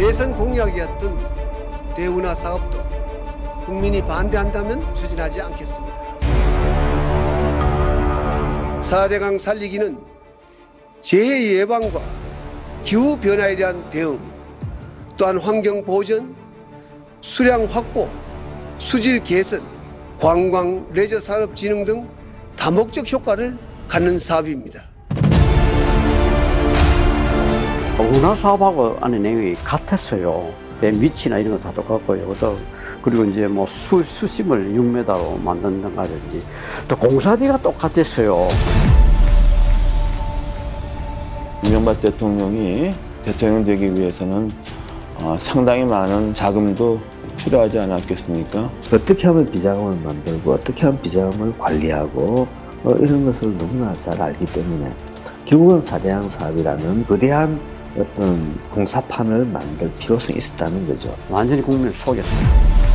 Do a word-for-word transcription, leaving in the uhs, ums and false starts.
대선 공약이었던 대운하 사업도 국민이 반대한다면 추진하지 않겠습니다. 사대강 살리기는 재해 예방과 기후변화에 대한 대응, 또한 환경 보전, 수량 확보, 수질 개선, 관광, 레저 산업 진흥 등 다목적 효과를 갖는 사업입니다. 운하 사업하고 안에 내용이 같았어요. 밑이나 이런 거 다 똑같고요. 또 그리고 이제 뭐 수, 수심을 육 미터로 만든다든지 또 공사비가 똑같았어요. 이명박 대통령이 대통령 되기 위해서는 어, 상당히 많은 자금도 필요하지 않았겠습니까? 어떻게 하면 비자금을 만들고 어떻게 하면 비자금을 관리하고 어, 이런 것을 너무나 잘 알기 때문에 결국은 사대강 사업이라는 거대한 어떤 공사판을 만들 필요성이 있었다는 거죠. 완전히 국민을 속였어요.